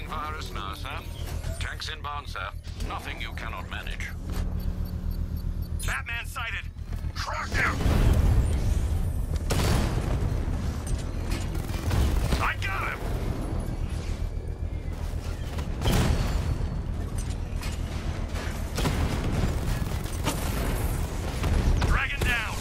Uploading virus now, sir. Tanks inbound, sir. Nothing you cannot manage. Batman sighted! Track him! I got him! Dragon down!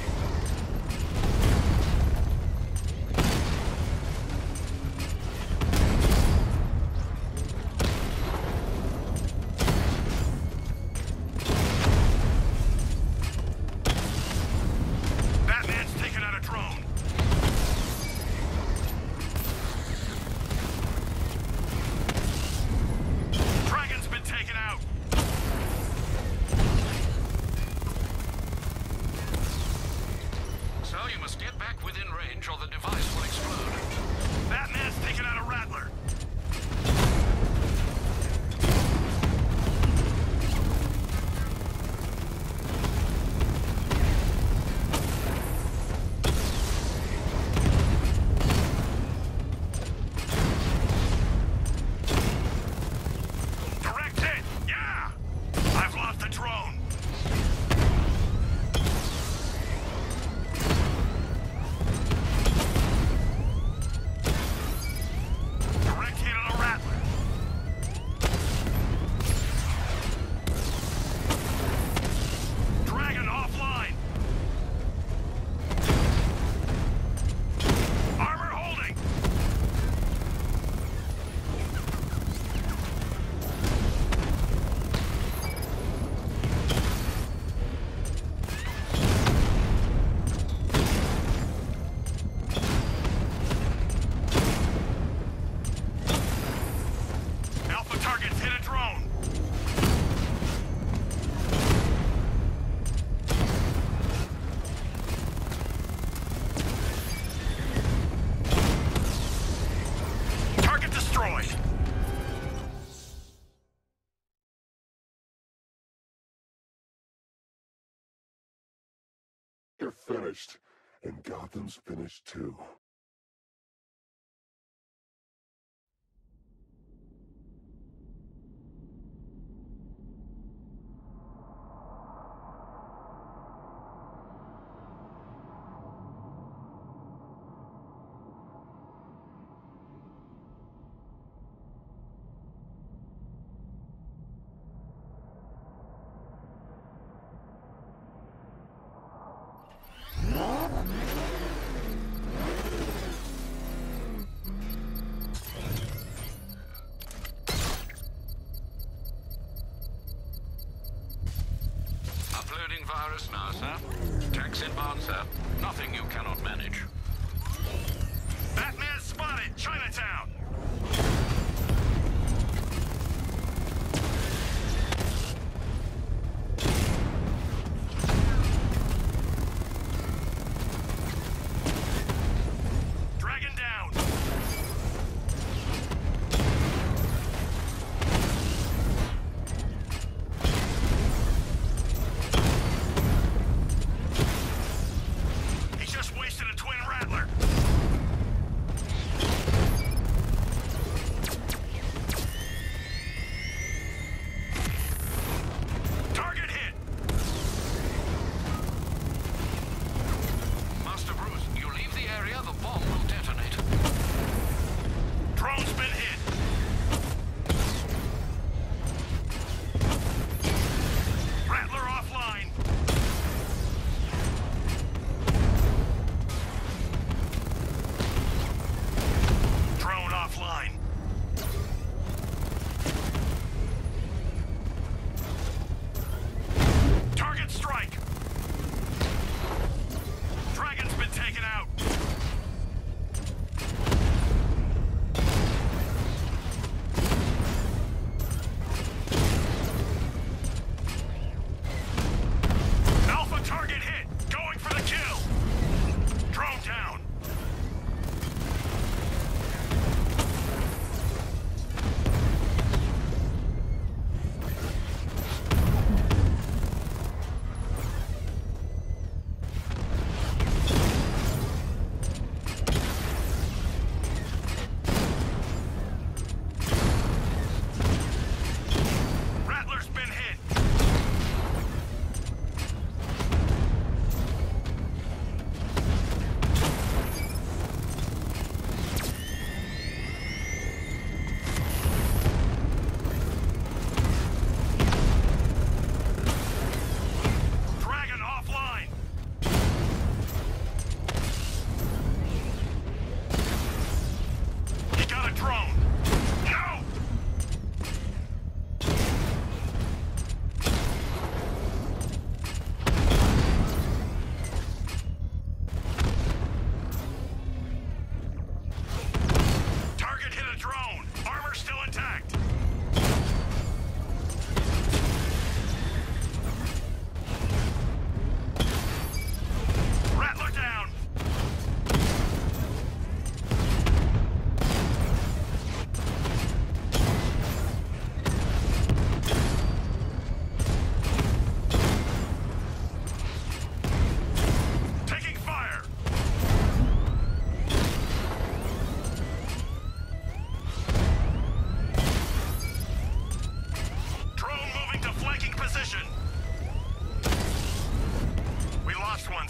Batman's taken out a drone. Dragon's been taken out. So you must get back within range or the device will explode. Batman's taken out a Rattler. Direct hit! Yeah! I've lost the drone. Direct hit on a Rattler. Dragon offline. Armor holding. Alpha targets hit a drone. Target destroyed. You're finished, and Gotham's finished too. Uploading virus now, sir. Tanks inbound, sir. Nothing you cannot manage. Batman spotted Chinatown. Dragon down. He just wasted a twin Rattler.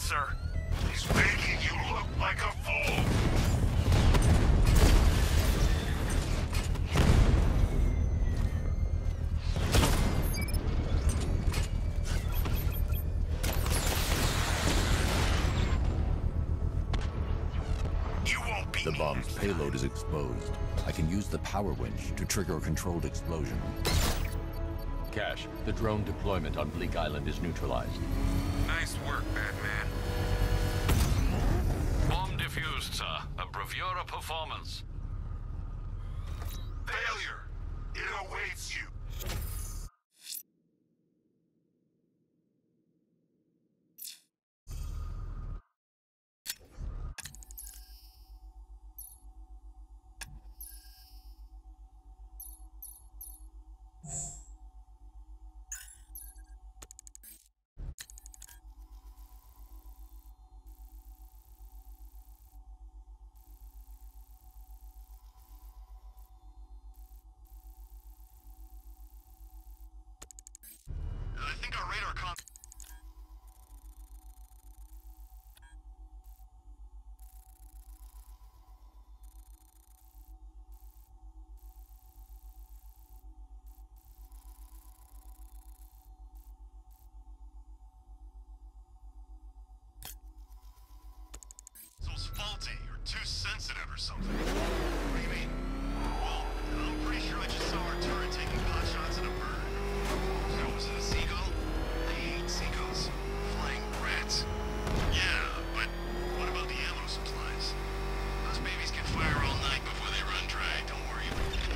sir. He's making you look like a fool. The bomb's payload is exposed. I can use the power winch to trigger a controlled explosion. Cash, the drone deployment on Bleak Island is neutralized. Nice work, Batman. Bomb defused, sir. A bravura performance. Failure. It awaits you. I think our radar console's faulty or too sensitive or something. What do you mean? Well, I'm pretty sure I just saw our turret taking pot shots at a bird. So was it a seagull? I hate seagulls. Flying rats. Yeah, but what about the ammo supplies? Those babies can fire all night before they run dry. Don't worry about it.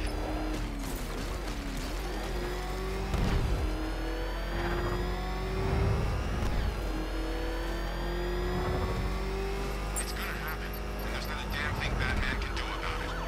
It's gonna happen, and there's not a damn thing Batman can do about it.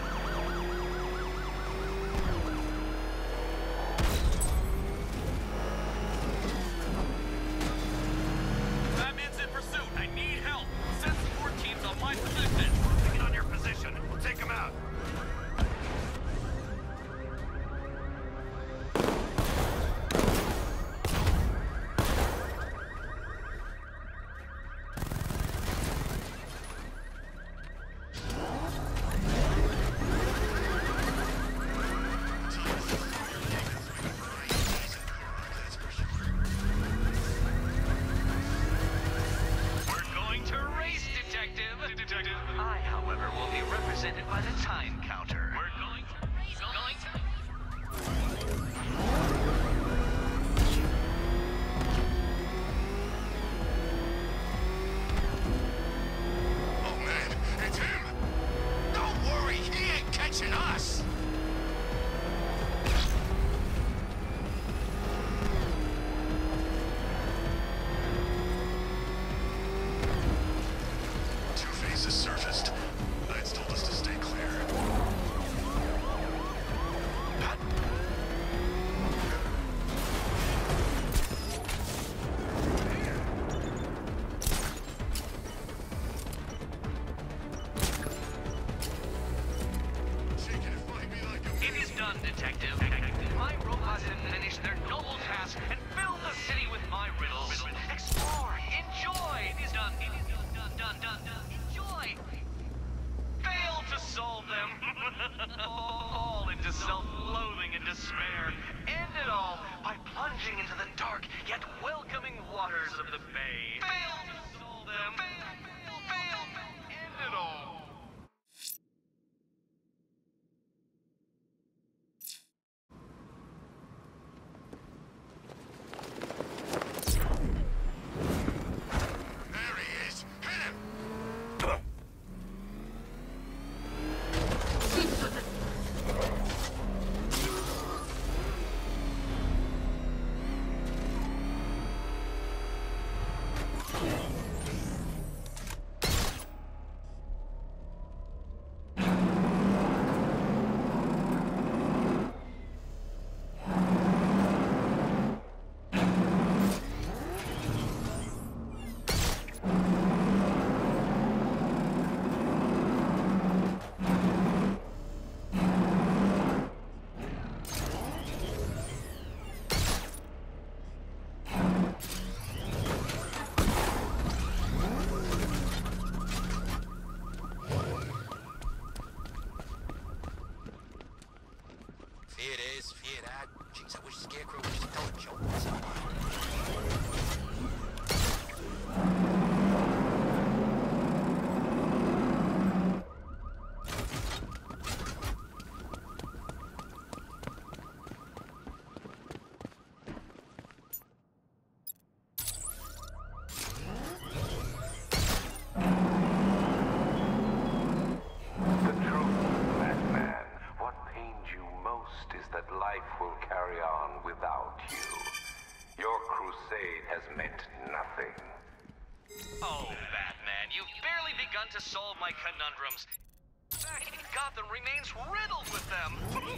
carry on without you. Your crusade has meant nothing. Oh, Batman, you've barely begun to solve my conundrums. In fact, Gotham remains riddled with them.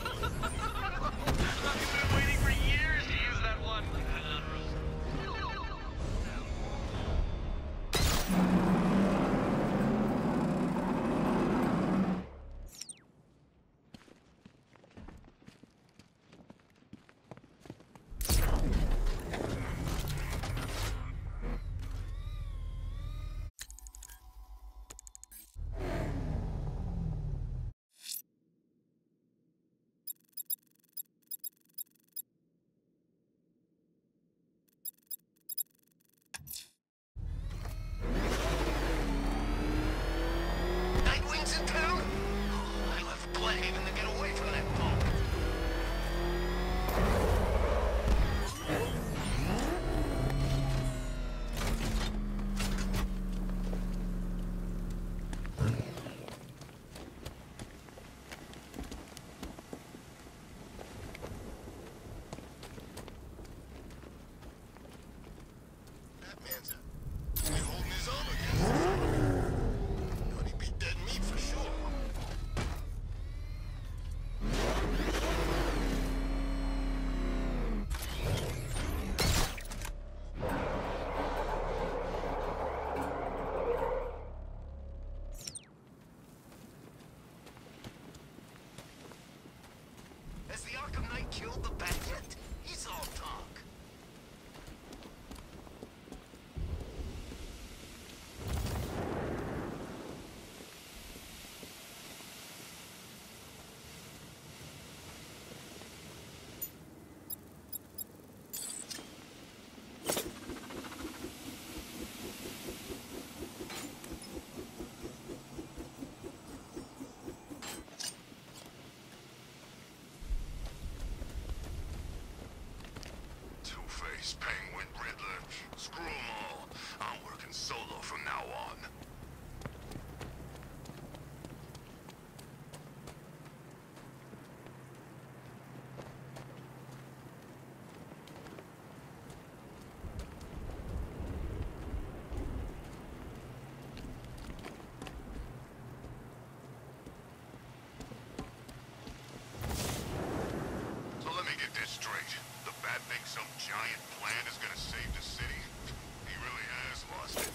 I've been waiting for years to use that one. Nightwing's in town? Oh, I left Bloodhaven to get away from that punk. Batman's holding his own against us. Thought he'd be dead meat for sure. Has the Arkham Knight killed the Bat yet? He's all talk. Two-Face, Penguin, Riddler, screw 'em all. I'm working solo from now on. So let me get this straight. The Bat thinks some giant plan is gonna save the city? He really has lost it.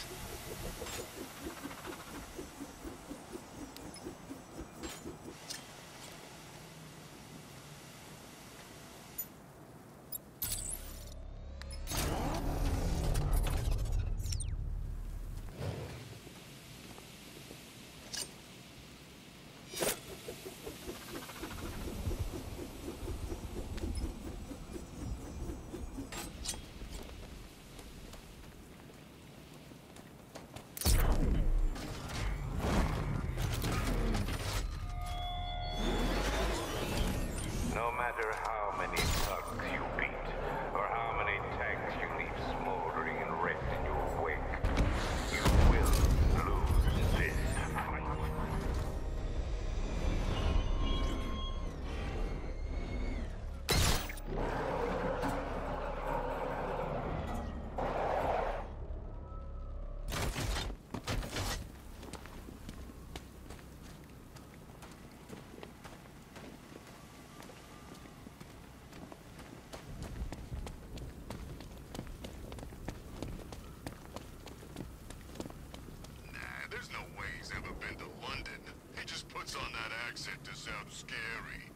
No matter how many thugs you beat, or how many tanks you leave smoldering and wrecked in your wake, you will lose this fight. There's no way he's ever been to London. He just puts on that accent to sound scary.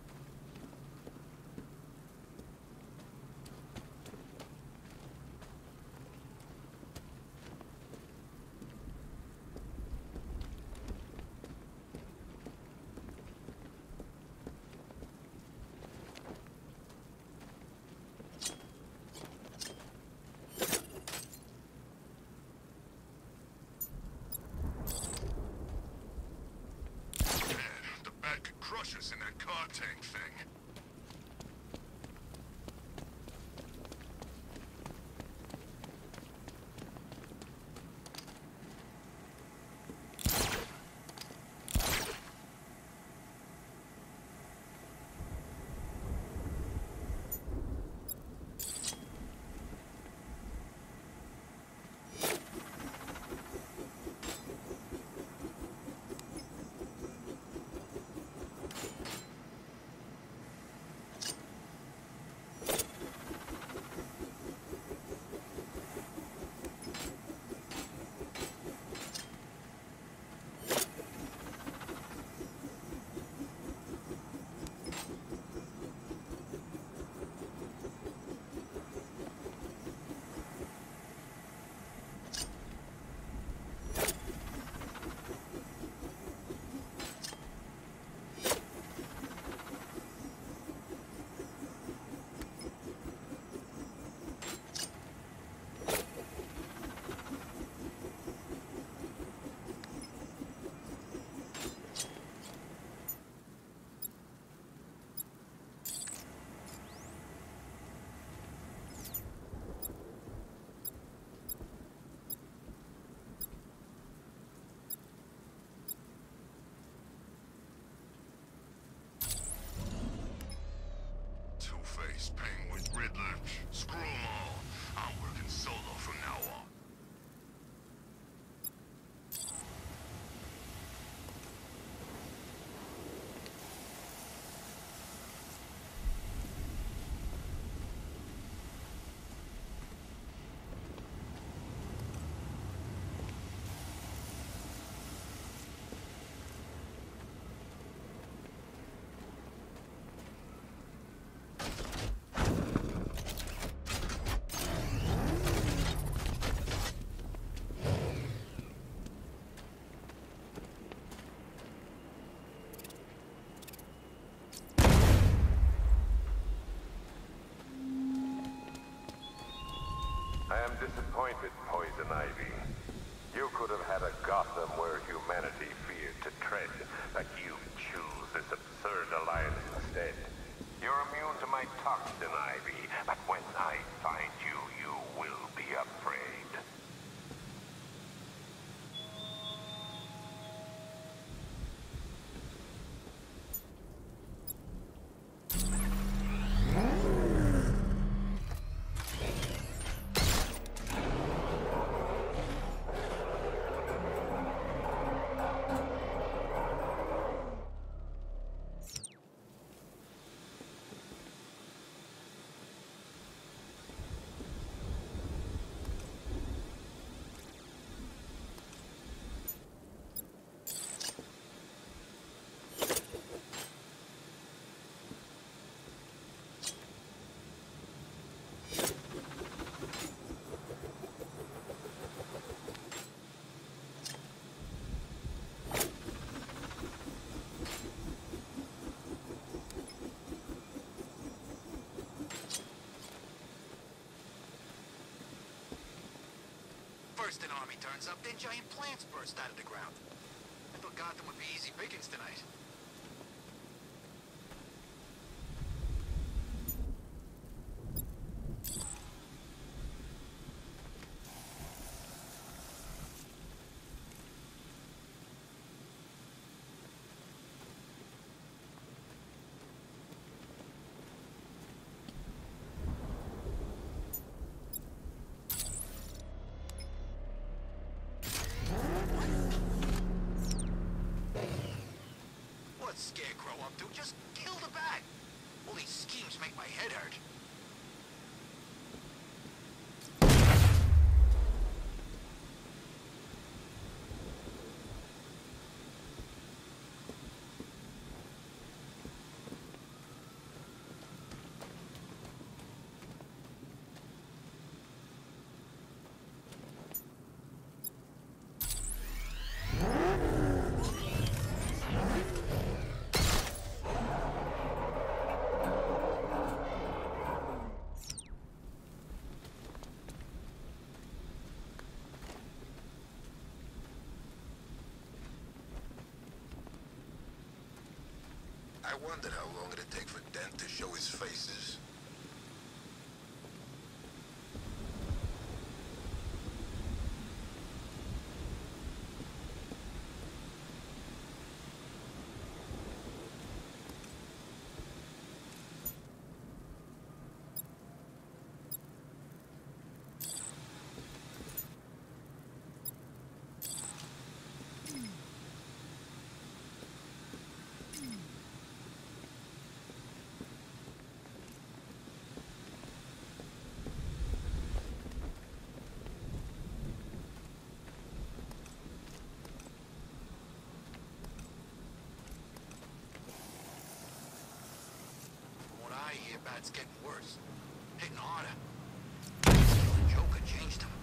Man, the Bat could crush us in that car tank. Riddler. Screw 'em all. I'm working solo from now on. I am disappointed, Poison Ivy. You could have had a Gotham where humanity feared to tread, but you choose this absurd alliance instead. You're immune to my toxin, Ivy, but when I find you, you will be afraid. First an army turns up, then giant plants burst out of the ground. I thought Gotham would be easy pickings tonight. Scarecrow up to? Just kill the bat! All these schemes make my head hurt. I wondered how long it'd take for Dent to show his faces. Bat's getting worse. Hitting harder. The Joker changed him.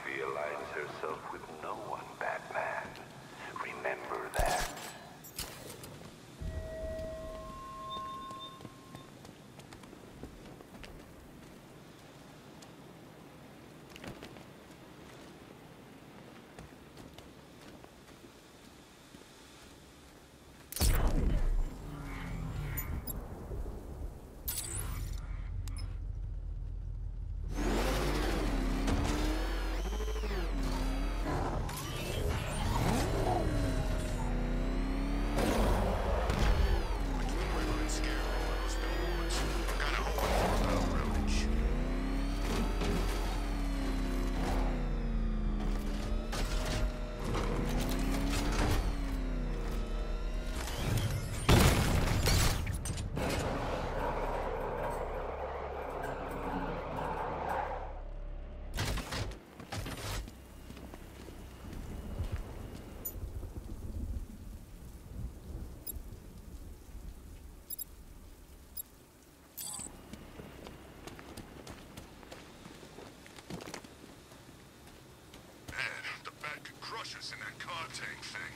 She aligns herself with no one, Batman. Remember that. Crush us in that car tank thing.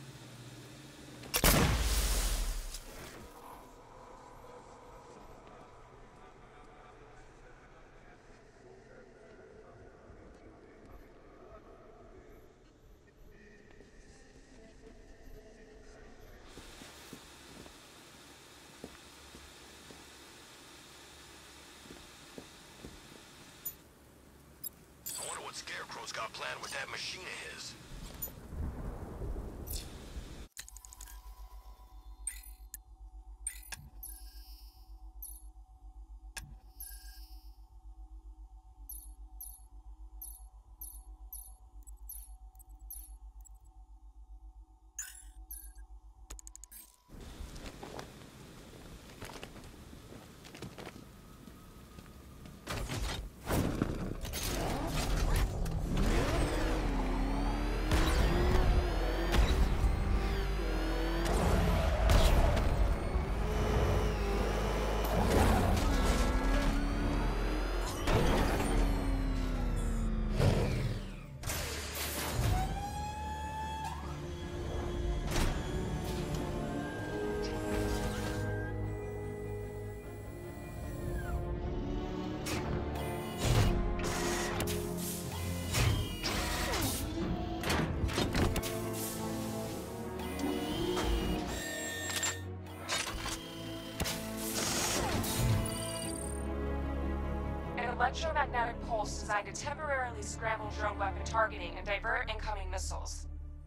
I wonder what Scarecrow's got planned with that machine of his. Electromagnetic pulse designed to temporarily scramble drone weapon targeting and divert incoming missiles.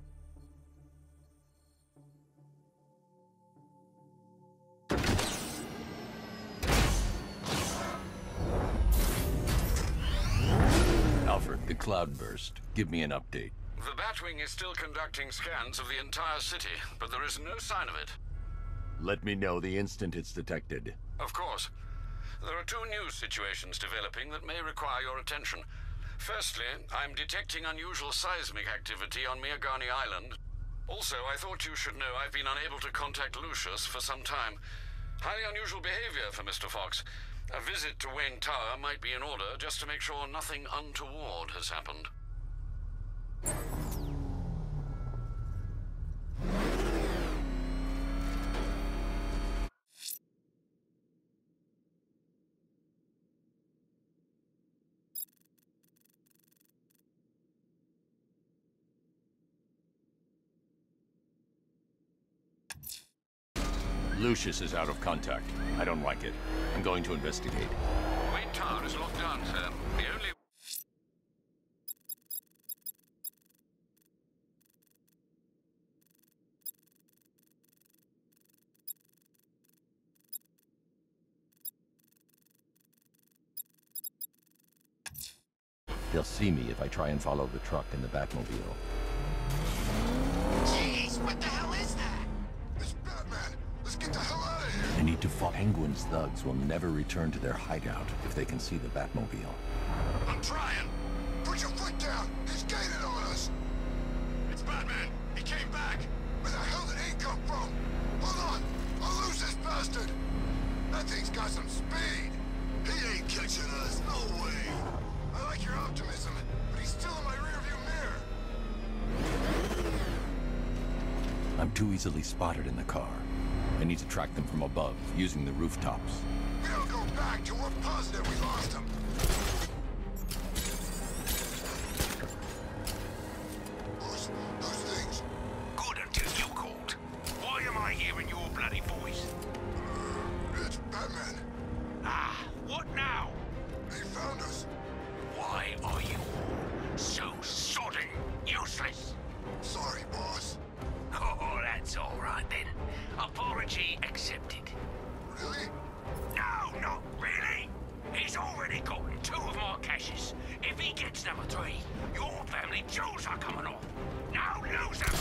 Alfred, the cloudburst. Give me an update. The Batwing is still conducting scans of the entire city, but there is no sign of it. Let me know the instant it's detected. Of course. There are two new situations developing that may require your attention. Firstly, I'm detecting unusual seismic activity on Miagani Island. Also, I thought you should know I've been unable to contact Lucius for some time. Highly unusual behavior for Mr. Fox. A visit to Wayne Tower might be in order just to make sure nothing untoward has happened. Lucius is out of contact. I don't like it. I'm going to investigate. Wayne Tower is locked down, sir. The only... They'll see me if I try and follow the truck in the Batmobile. Jeez, what the hell is that? It's Batman. Let's get the hell out of here. I need to fight. Penguin's thugs will never return to their hideout if they can see the Batmobile. I'm trying. Put your foot down. He's gaining on us. It's Batman. He came back. Where the hell did he come from? Hold on. I'll lose this bastard. That thing's got some speed. He ain't catching us. No way. I like your optimism, but he's still in my I'm too easily spotted in the car. I need to track them from above, using the rooftops. We'll go back till we're positive we lost him. Those things. Good until you called. Why am I hearing your bloody voice? It's Batman. Ah, what now? He found us. Why are you all so sodding useless? Sorry, boss. Oh, that's all right then. Apology accepted. Really? No, not really. He's already gotten 2 of my caches. If he gets number 3, your family jewels are coming off. Now lose them.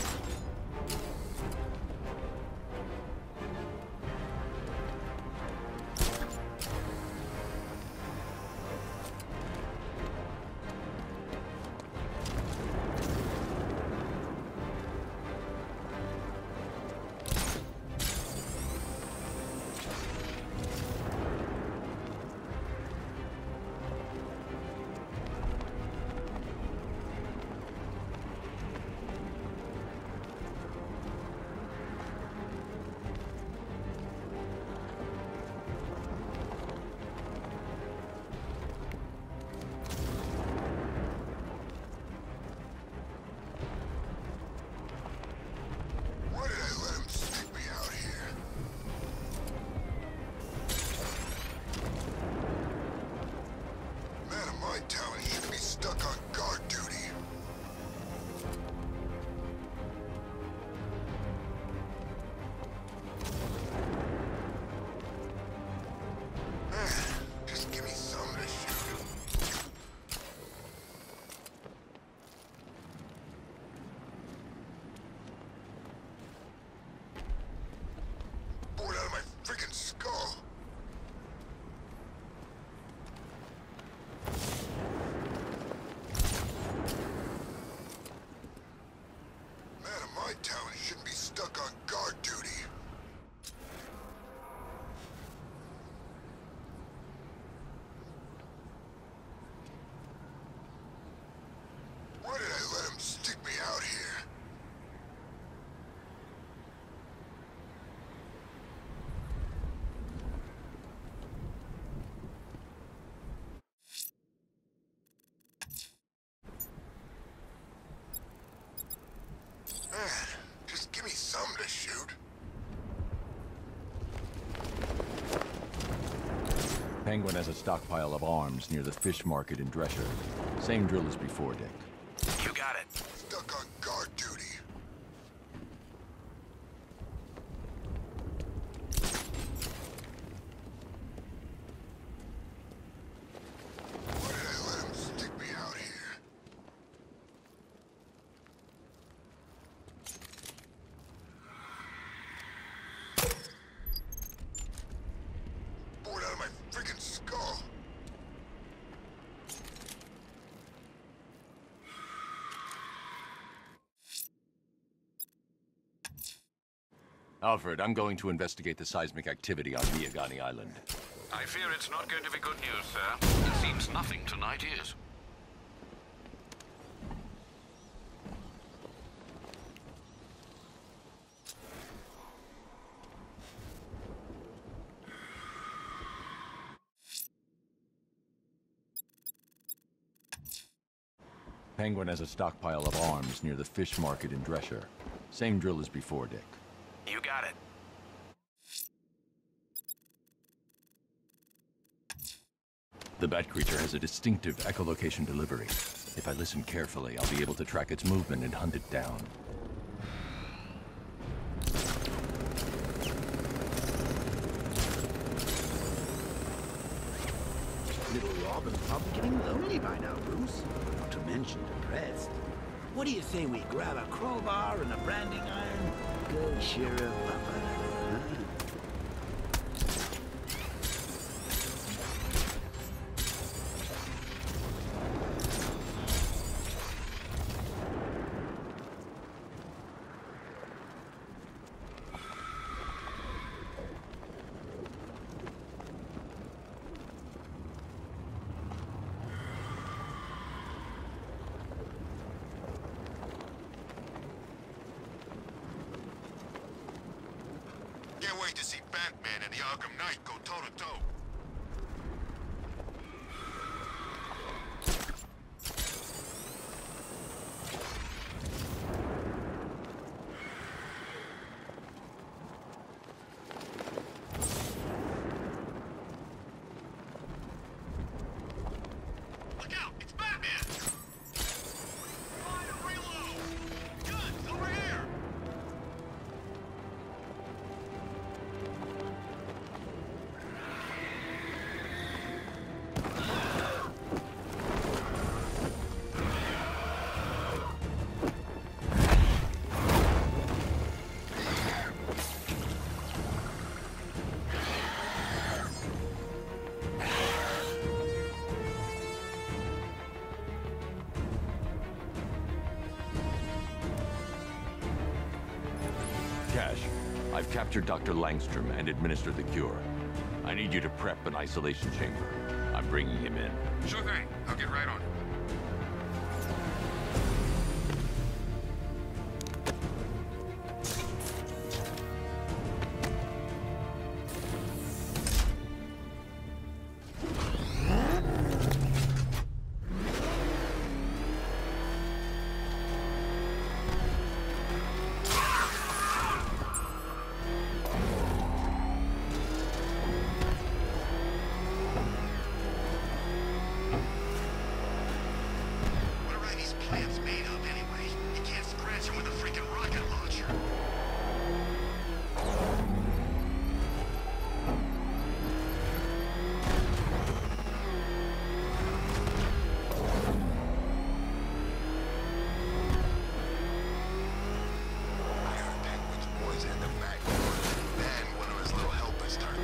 Why did I let him stick me out here? Man of my talent shouldn't be stuck on guard duty. Man, just give me something to shoot. Bored out of my freaking skull. Man of my talent shouldn't be stuck on guard duty. Why did I let him stick me out here? Man, just give me something to shoot. Penguin has a stockpile of arms near the fish market in Drescher. Same drill as before, Dick. You got it. Stuck on guard duty. Why did I let him stick me out here? Bored out of my freaking skull. Alfred, I'm going to investigate the seismic activity on Miagani Island. I fear it's not going to be good news, sir. It seems nothing tonight is. Penguin has a stockpile of arms near the fish market in Drescher. Same drill as before, Dick. You got it. The bat creature has a distinctive echolocation delivery. If I listen carefully, I'll be able to track its movement and hunt it down. Little Robin's probably getting lonely by now, Bruce. Not to mention depressed. What do you say we grab a crowbar and a branding iron? Go cheer him up a little, huh? Batman and the Arkham Knight go toe-to-toe. Look out! It's Batman! Fire, reload! Guns, over here! Cash, I've captured Dr. Langstrom and administered the cure. I need you to prep an isolation chamber. I'm bringing him in. Sure thing. I'll get right on it. What are these plants made of, anyway? You can't scratch them with a freaking rocket launcher. I heard Penguin's boys had them back. Then one of his little helpers turned.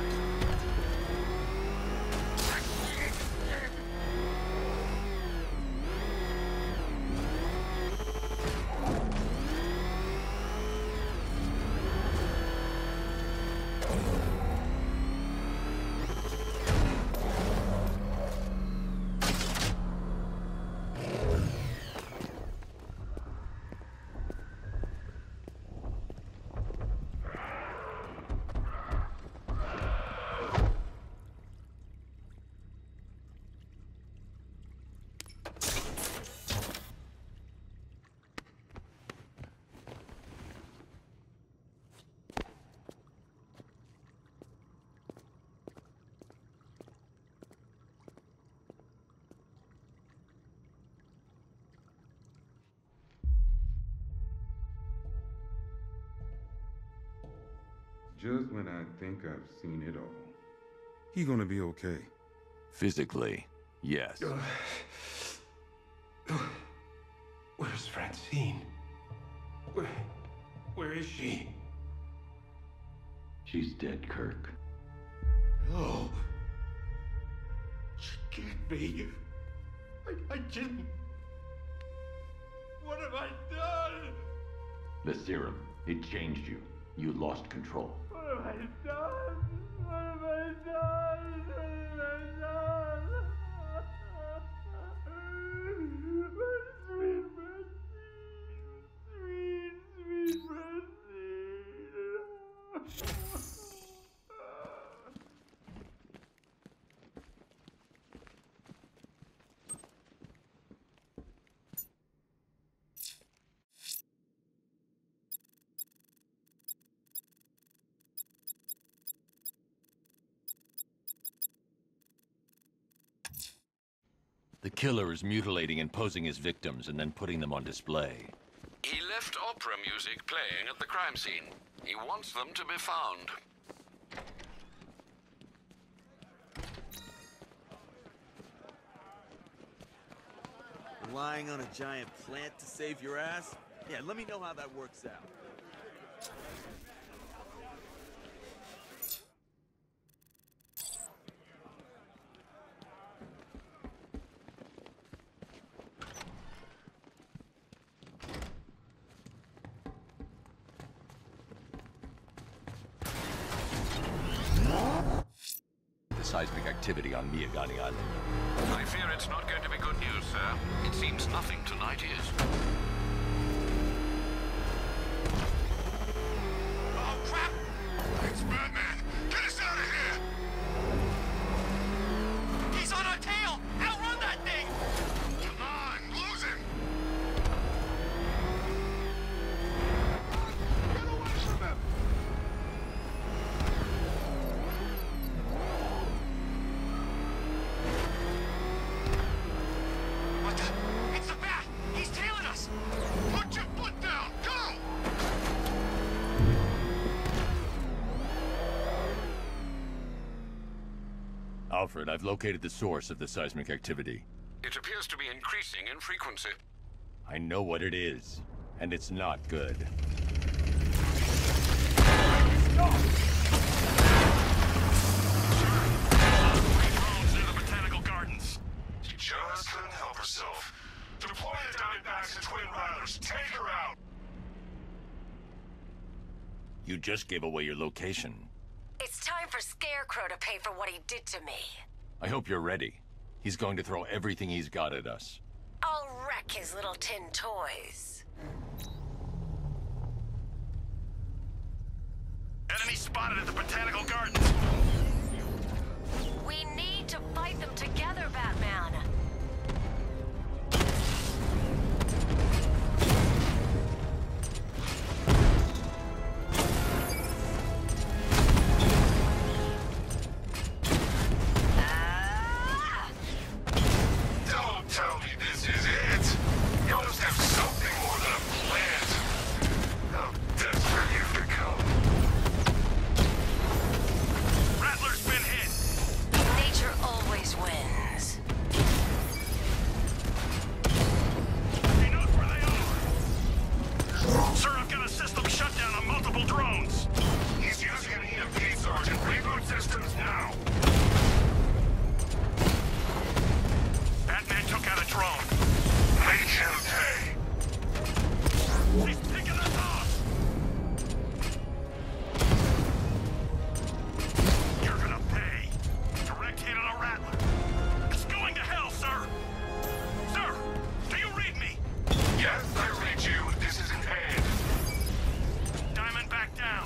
Just when I think I've seen it all. He gonna be okay. Physically, yes. Where's Francine? Where is she? She's dead, Kirk. No. She can't be. I didn't. What have I done? The serum, it changed you. You lost control. What have I done? What have I done? What have I done? Sweet Francine. Sweet Francine. The killer is mutilating and posing as victims and then putting them on display. He left opera music playing at the crime scene. He wants them to be found. Relying on a giant plant to save your ass? Yeah, let me know how that works out. Seismic activity on Miyagani Island. I fear it's not going to be good news, sir. It seems nothing tonight is. Oh, crap! It's Batman! Get Alfred, I've located the source of the seismic activity. It appears to be increasing in frequency. I know what it is, and it's not good. Drones near the Botanical Gardens. She just couldn't help herself. Deploy the Diamondbacks and Twin Rattlers. Take her out. You just gave away your location. It's time for Scarecrow to pay for what he did to me. I hope you're ready. He's going to throw everything he's got at us. I'll wreck his little tin toys. Enemy spotted at the Botanical Gardens. We need to fight them together, Batman. Don't tell me this is it. You must have something more than a plant. How desperate you've become. Rattler's been hit. Nature always wins. He knows where they are. Sir, I've got a system shutdown on multiple drones. He's using an EMP, Sergeant. Reboot systems now. Batman took out a drone. Make him pay. He's picking us off. You're gonna pay. Direct hit on a Rattler. It's going to hell, sir. Sir, do you read me? Yes, I read you. This is in hand. Diamondback down.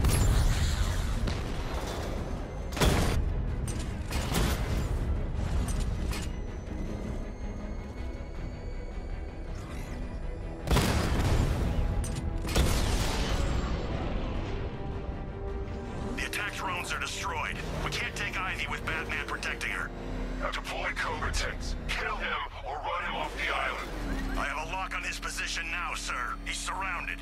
The attack drones are destroyed. We can't take Ivy with Batman protecting her. Now deploy Cobra tanks. Kill him or run him off the island. I have a lock on his position now, sir. He's surrounded.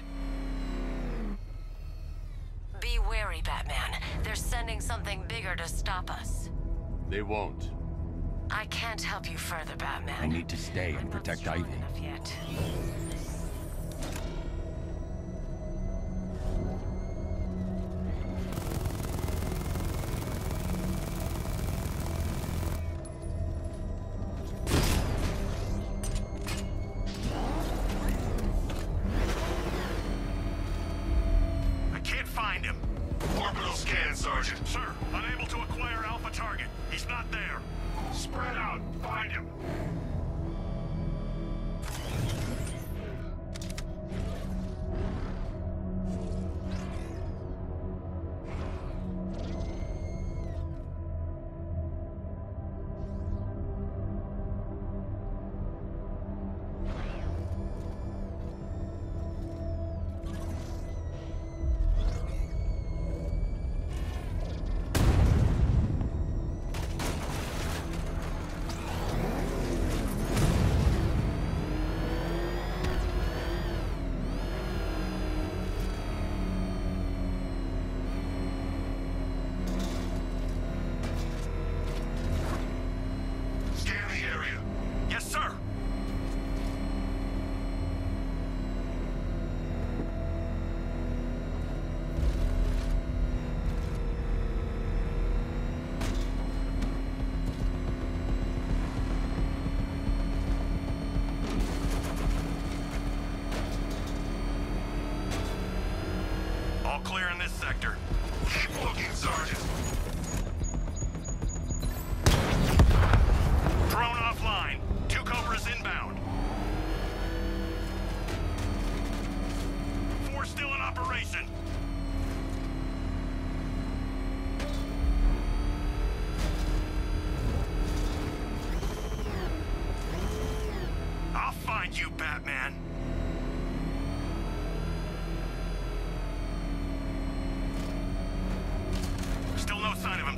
Be wary, Batman. They're sending something bigger to stop us. They won't. I can't help you further, Batman. I need to stay and protect Not strong Ivy. enough yet. I can't find him. Orbital scan, Sergeant. Sir, unable to acquire Alpha target. He's not there. Spread out. Find him. Scan the area. Yes, sir. All clear in this sector. Keep looking, Sergeant. Drone offline. 2 Cobras inbound. 4 still in operation. I'll find you, Batman. Still no sign of him.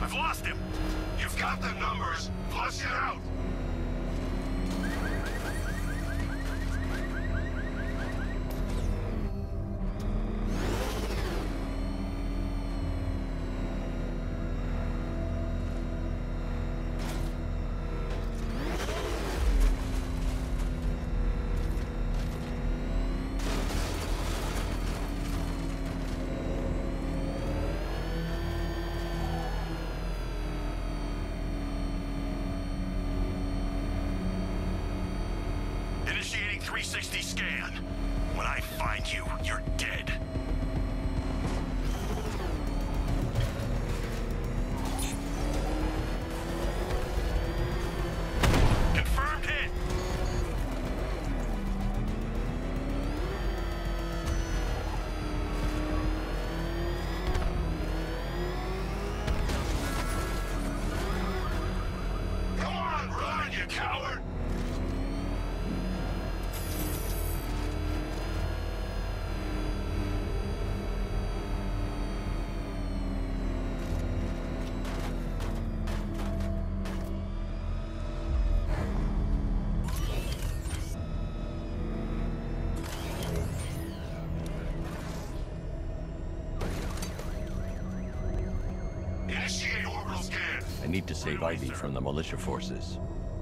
I've lost him. You've got the numbers. Flush it out. Initiating 360 scan. When I find you, you're dead. Confirmed hit. Come on, run, you coward! Initiate orbital scan. I need to save Ivy from the militia forces.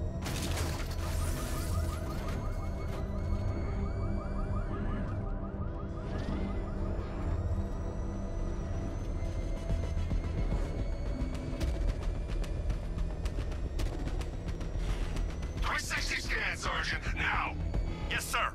Scan, Sergeant, now! Yes, sir.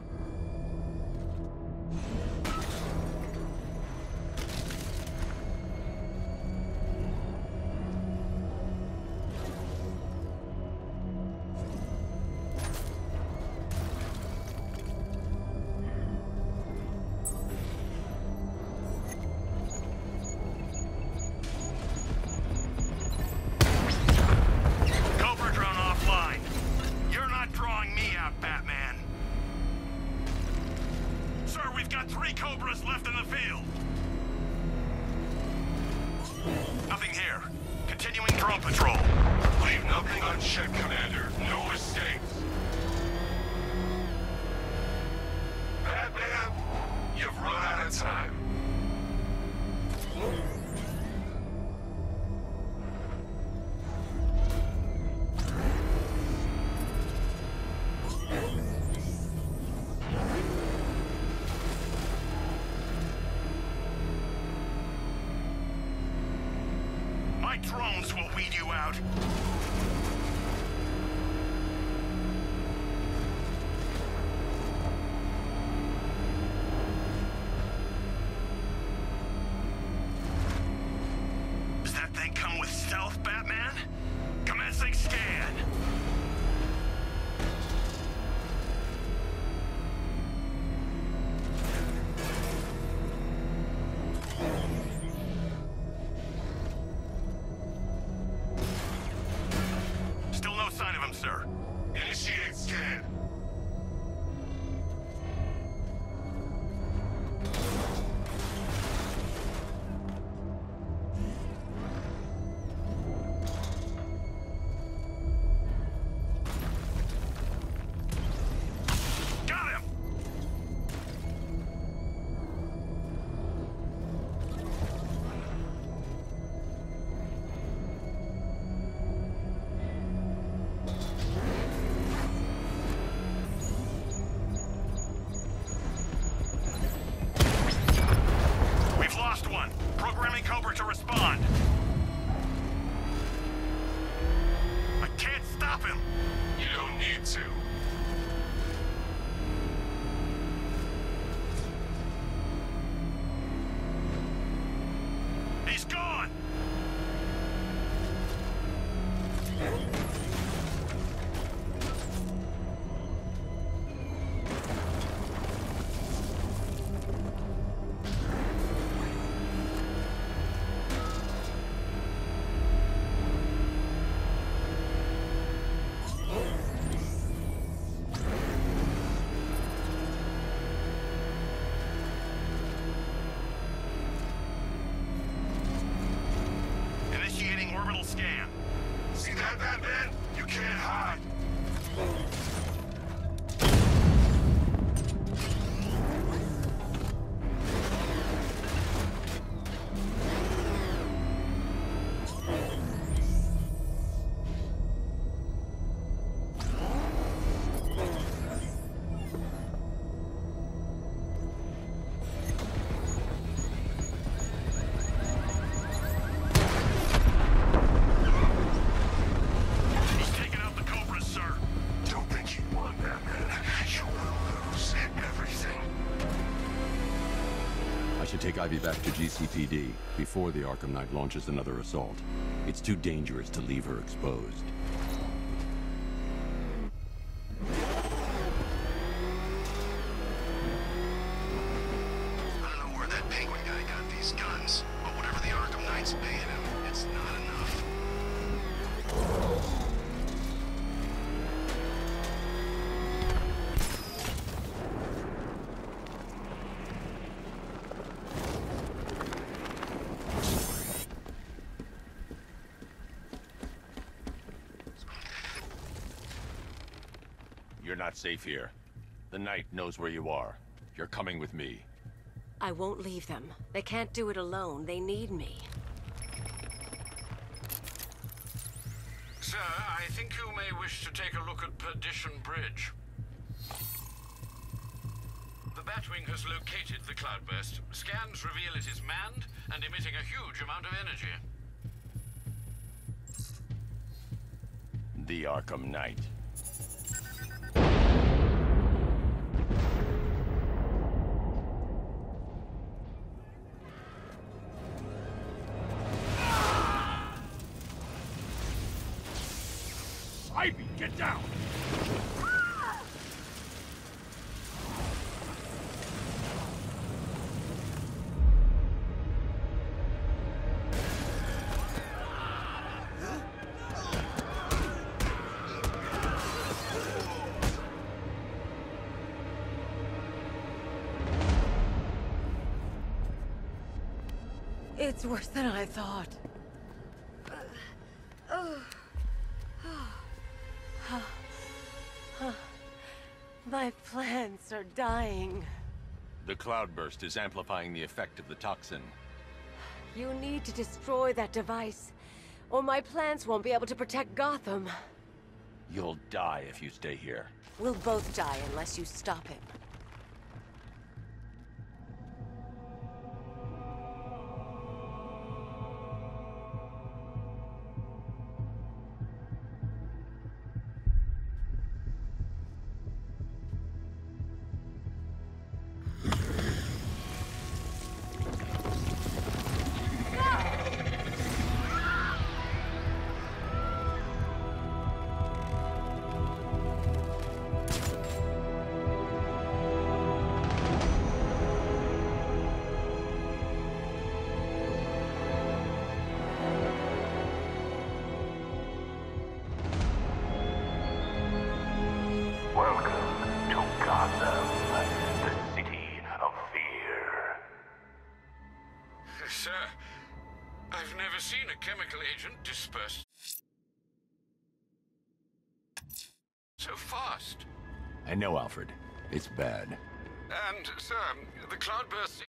Cobra drone offline. You're not drawing me out, Batman. Sir, we've got 3 Cobras left in the field. Nothing here. Continuing drone patrol. Leave nothing unchecked, Commander. No mistakes. Batman, you've run out of time. My drones will weed you out. Does that thing come with stealth, Batman? Commencing scan. scan. See that, Batman? You can't hide. Take Ivy back to GCPD before the Arkham Knight launches another assault. It's too dangerous to leave her exposed. I don't know where that Penguin guy got these guns, but whatever the Arkham Knight's paying him, it's not enough. You're not safe here. The Knight knows where you are. You're coming with me. I won't leave them. They can't do it alone. They need me. Sir, I think you may wish to take a look at Perdition Bridge. The Batwing has located the cloudburst. Scans reveal it is manned and emitting a huge amount of energy. The Arkham Knight. Ivy, get down! It's worse than I thought. My plants are dying. The cloudburst is amplifying the effect of the toxin. You need to destroy that device, or my plants won't be able to protect Gotham. You'll die if you stay here. We'll both die unless you stop him. Sir, I've never seen a chemical agent dispersed so fast. I know, Alfred. It's bad. And, sir, the cloudburst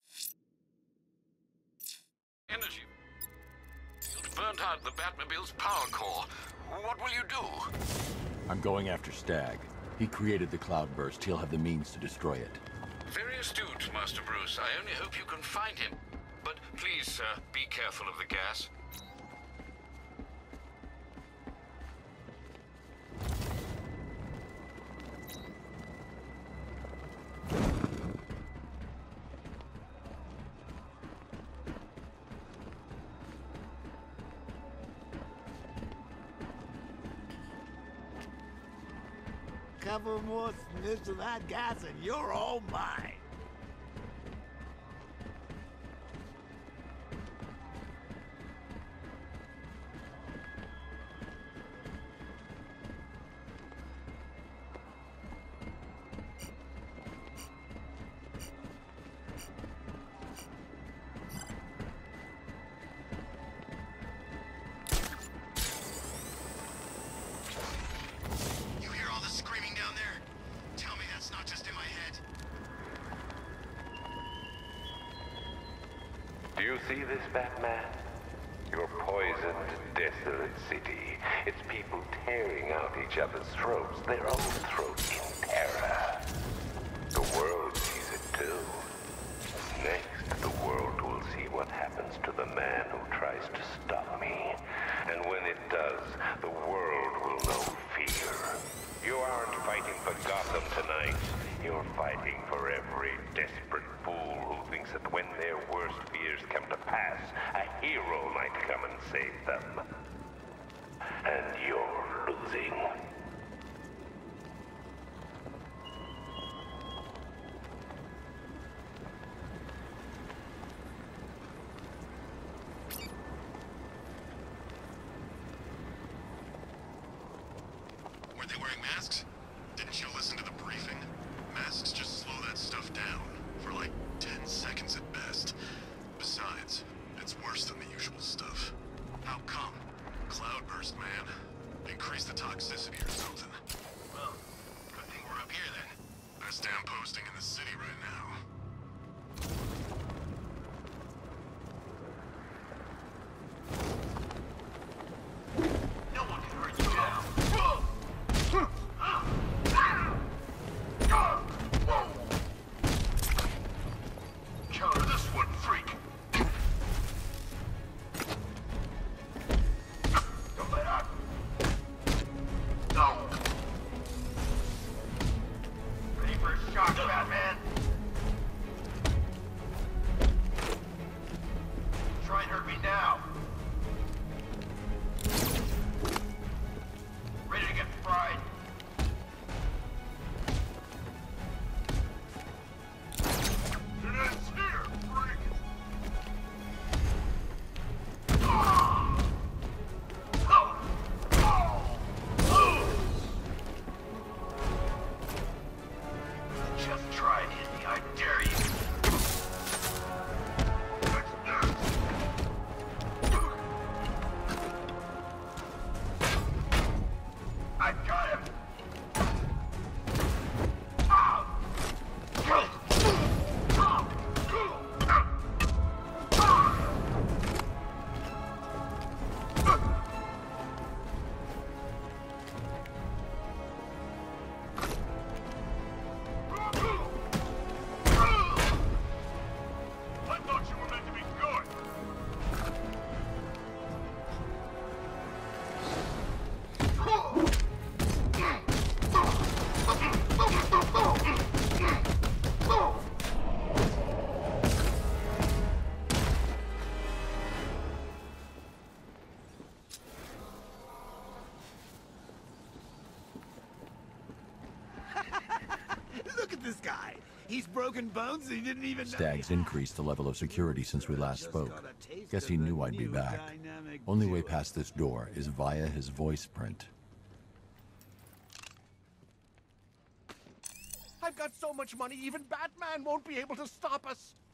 energy burnt out the Batmobile's power core. What will you do? I'm going after Stag. He created the cloudburst. He'll have the means to destroy it. Very astute, Master Bruce. I only hope you can find him. But please, sir, be careful of the gas. Couple more sniffs of that gas and you're all mine. see this, Batman? Your poisoned, desolate city. Its people tearing out each other's throats, their own throats in terror. The world sees it too. Next, the world will see what happens to the man who tries to stop me. And when it does, the world will know fear. You aren't fighting for Gotham tonight. You're fighting for every desperate fool who thinks that when their worst fears come to pass, a hero might come and save them. And you're losing. Were they wearing masks? Didn't you listen to the briefing? Masks just slow that stuff down for like 10 seconds at best. Besides, it's worse than the usual stuff. How come? Cloudburst, man. Increase the toxicity or something. Well, good thing we're up here then. Best damn posting in the city right now. No one can hurt you now. Counter this one, freak. Don't let up. No. Ready for a shock, Batman? Try and hurt me now. Ready to get fried. It's here, freak! Just try and hit me, I dare you. I got him! I thought you were meant to be good. Look at this guy. He's broken bones and he didn't even know. Staggs increased the level of security since we last spoke. Guess he knew I'd be back. Only way past this door is via his voice print. I've got so much money, even Batman won't be able to stop us.